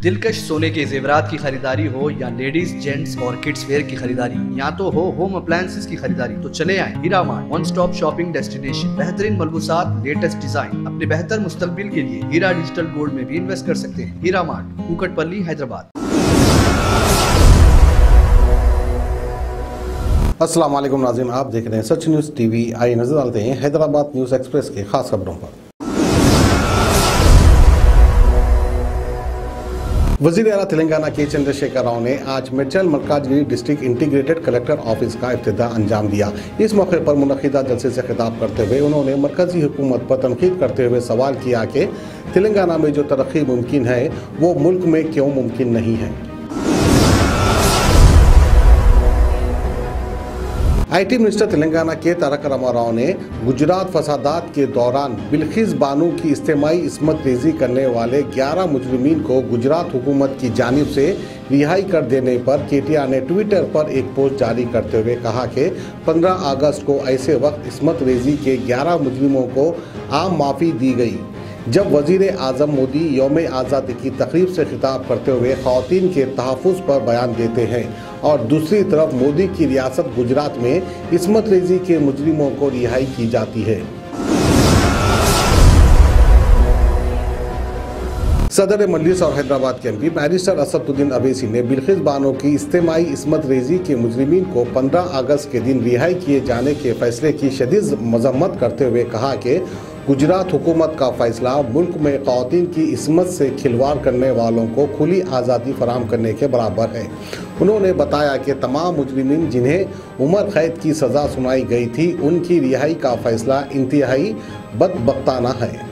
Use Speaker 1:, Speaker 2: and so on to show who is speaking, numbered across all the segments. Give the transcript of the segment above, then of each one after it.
Speaker 1: दिलकश सोने के जेवरात की खरीदारी हो या लेडीज जेंट्स और किड्स वेयर की खरीदारी, या तो हो होम अप्लायंसेस की खरीदारी, तो चले आए Heera mart, one stop shopping destination. बेहतरीन मलबूसात, लेटेस्ट डिजाइन, अपने बेहतर मुस्तकबिल के लिए हीरा डिजिटल गोल्ड में भी इन्वेस्ट कर सकते हैं। हीरा मार्ट, कुकटपल्ली, हैदराबाद।
Speaker 2: अस्सलाम वालेकुम नाज़रीन, आप देख रहे हैं सच न्यूज़ टीवी। आइए नजर डालते हैं हैदराबाद न्यूज़ एक्सप्रेस के खास खबरों पर। वज़ीर आला तेलंगाना के चंद्रशेखर राव ने आज Medchal Malkajgiri district integrated collector office का इफ्तिताह अंजाम दिया। इस मौके पर मुनक़िदा जलसे से खिताब करते हुए उन्होंने मरकजी हुकूमत पर तनकीद करते हुए सवाल किया कि तेलंगाना में जो तरक्की मुमकिन है वो मुल्क में क्यों मुमकिन नहीं है। IT मिनिस्टर तेलंगाना के तारक रामाराव ने गुजरात फसादात के दौरान बिल्किस बानो की इज्तिमाई इस्मत रेजी करने वाले 11 मुजरिमीन को गुजरात हुकूमत की जानिब से रिहाई कर देने पर KTR ने ट्विटर पर एक पोस्ट जारी करते हुए कहा कि 15 अगस्त को ऐसे वक्त इस्मत रेजी के 11 मुजरिमों को आम माफ़ी दी गई जब वज़ीर आज़म मोदी यौम आज़ादी की तकरीब से खिताब करते हुए ख़वातीन के तहफ़्फ़ुज़ पर बयान देते हैं, और दूसरी तरफ मोदी की रियासत गुजरात में इस्मत रेजी के मुजरिमों को रिहाई की जाती है। सदर मजलिस और हैदराबाद के MP बैरिस्टर असदुद्दीन अवैसी ने बिल्किस बानो की इज्तिमाई इस्मत रेजी के मुजरिमीन को 15 अगस्त के दिन रिहाई किए जाने के फैसले की शदीद मजम्मत करते हुए कहा कि गुजरात हुकूमत का फैसला मुल्क में ख़वातीन की इस्मत से खिलवाड़ करने वालों को खुली आज़ादी फराहम करने के बराबर है। उन्होंने बताया कि तमाम मुजरिमीन जिन्हें उम्र कैद की सज़ा सुनाई गई थी उनकी रिहाई का फैसला इंतहाई बदबख्ताना है।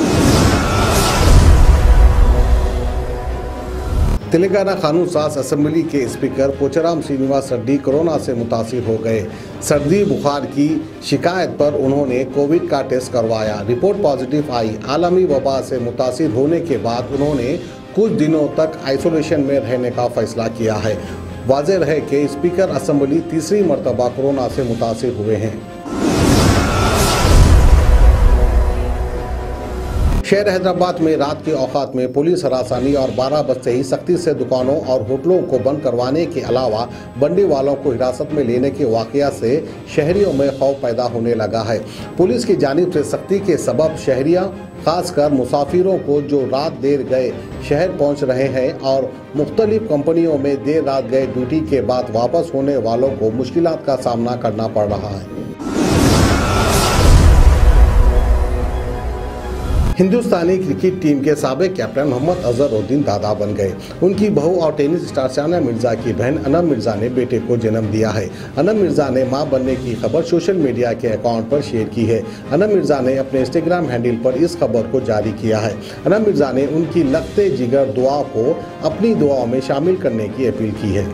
Speaker 2: तेलंगाना कानून साज असम्बली के स्पीकर पोचाराम श्रीनिवास रेड्डी कोरोना से मुतासिर हो गए। सर्दी बुखार की शिकायत पर उन्होंने कोविड का टेस्ट करवाया, रिपोर्ट पॉजिटिव आई। आलमी वबा से मुतासिर होने के बाद उन्होंने कुछ दिनों तक आइसोलेशन में रहने का फैसला किया है। वाज़ेह रहे कि स्पीकर असम्बली तीसरी मरतबा कोरोना से मुतासिर हुए हैं। शहर हैदराबाद में रात के औकात में पुलिस हरासानी और 12 बजते ही सख्ती से दुकानों और होटलों को बंद करवाने के अलावा बंडी वालों को हिरासत में लेने के वाक़या से शहरियों में खौफ पैदा होने लगा है। पुलिस की जानिब से सख्ती के सबब शहरियाँ खासकर मुसाफिरों को जो रात देर गए शहर पहुँच रहे हैं और मुख्तलिफ कंपनियों में देर रात गए ड्यूटी के बाद वापस होने वालों को मुश्किलात का सामना करना पड़ रहा है। हिंदुस्तानी क्रिकेट टीम के साबिक कैप्टन मोहम्मद अजहरुद्दीन दादा बन गए। उनकी बहू और टेनिस स्टार शानिया मिर्जा की बहन अनम मिर्जा ने बेटे को जन्म दिया है। अनम मिर्जा ने मां बनने की खबर सोशल मीडिया के अकाउंट पर शेयर की है। अनम मिर्जा ने अपने इंस्टाग्राम हैंडल पर इस खबर को जारी किया है। अनम मिर्जा ने उनकी लगते जिगर दुआ को अपनी दुआओं में शामिल करने की अपील की है।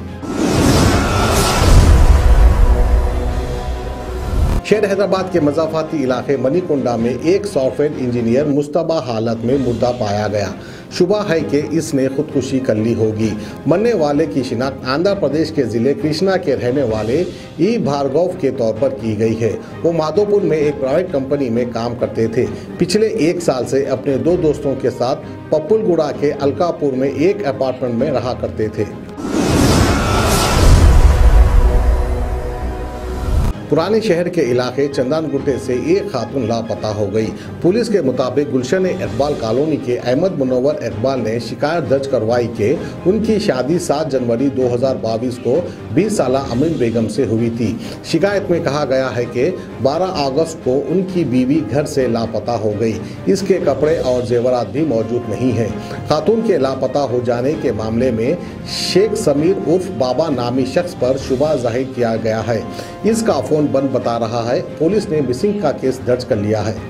Speaker 2: शहर हैदराबाद के मज़ाफ़ाती इलाके मनीकोंडा में एक सॉफ्टवेयर इंजीनियर मुश्तबा हालत में मुर्दा पाया गया। शुबा है कि इसने खुदकुशी कर ली होगी। मरने वाले की शिनाख्त आंध्र प्रदेश के ज़िले कृष्णा के रहने वाले ई भार्गव के तौर पर की गई है। वो माधोपुर में एक प्राइवेट कंपनी में काम करते थे। पिछले 1 साल से अपने 2 दोस्तों के साथ पप्पुलगुड़ा के अलकापुर में एक अपार्टमेंट में रहा करते थे। पुराने शहर के इलाके चंदनगुट्टे से एक खातून लापता हो गई। पुलिस के मुताबिक गुलशन इकबाल कॉलोनी के अहमद मुनव्वर इकबाल ने शिकायत दर्ज करवाई कि उनकी शादी 7 जनवरी 2022 को 20 साला अमीन बेगम से हुई थी। शिकायत में कहा गया है कि 12 अगस्त को उनकी बीवी घर से लापता हो गई। इसके कपड़े और जेवरात भी मौजूद नहीं हैं। खातून के लापता हो जाने के मामले में शेख समीर उर्फ बाबा नामी शख्स पर शुबा जाहिर किया गया है। इसका फोन बंद बता रहा है। पुलिस ने मिसिंग का केस दर्ज कर लिया है।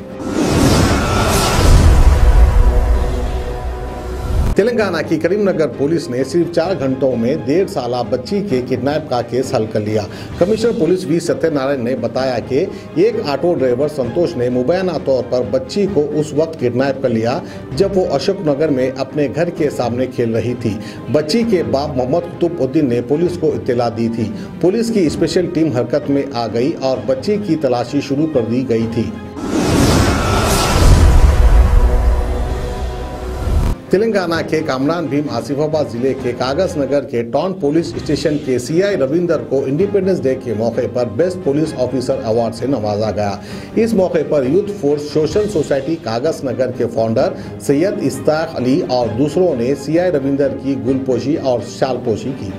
Speaker 2: तेलंगाना की करीमनगर पुलिस ने सिर्फ 4 घंटों में 1.5 साला बच्ची के किडनैप का केस हल कर लिया। कमिश्नर पुलिस वी सत्यनारायण ने बताया कि एक ऑटो ड्राइवर संतोष ने मुबैना तौर पर बच्ची को उस वक्त किडनैप कर लिया जब वो अशोकनगर में अपने घर के सामने खेल रही थी। बच्ची के बाप मोहम्मद कुतुबुद्दीन ने पुलिस को इत्तला दी थी। पुलिस की स्पेशल टीम हरकत में आ गई और बच्ची की तलाशी शुरू कर दी गई थी। तेलंगाना के कामरान भीम आसिफाबाद जिले के कागज नगर के टाउन पुलिस स्टेशन के सीआई रविंदर को इंडिपेंडेंस डे के मौके पर बेस्ट पुलिस ऑफिसर अवार्ड से नवाजा गया। इस मौके पर यूथ फोर्स सोशल सोसाइटी कागज नगर के फाउंडर सैयद इश्ताक अली और दूसरों ने सीआई रविंदर की गुलपोशी और शालपोशी की।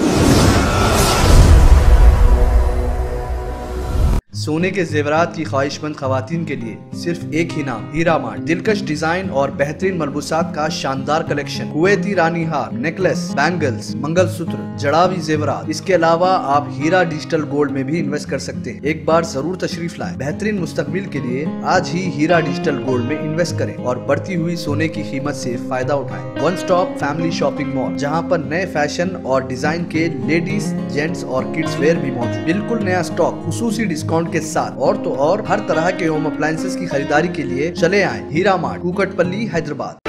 Speaker 1: सोने के जेवरात की ख्वाहिशमंद खवातीन के लिए सिर्फ एक ही नाम, हीरा मार्ट। दिलकश डिजाइन और बेहतरीन मलबूसात का शानदार कलेक्शन, कुवैती रानी हार, नेकलेस, बैंगल्स, मंगलसूत्र, जड़ावी जेवरात। इसके अलावा आप हीरा डिजिटल गोल्ड में भी इन्वेस्ट कर सकते हैं। एक बार जरूर तशरीफ लाएं। बेहतरीन मुस्तकबिल के लिए आज ही हीरा डिजिटल गोल्ड में इन्वेस्ट करें और बढ़ती हुई सोने की कीमत से फायदा उठाएं। One stop family shopping mall, जहां पर नए फैशन और डिजाइन के लेडीज, जेंट्स और किड्स वेयर भी मौजूद। बिल्कुल नया स्टॉक, खुसूसी डिस्काउंट के साथ। और तो और हर तरह के होम अप्लायंसेस की खरीदारी के लिए चले आए हीरा मार्ट, कुकटपल्ली, हैदराबाद।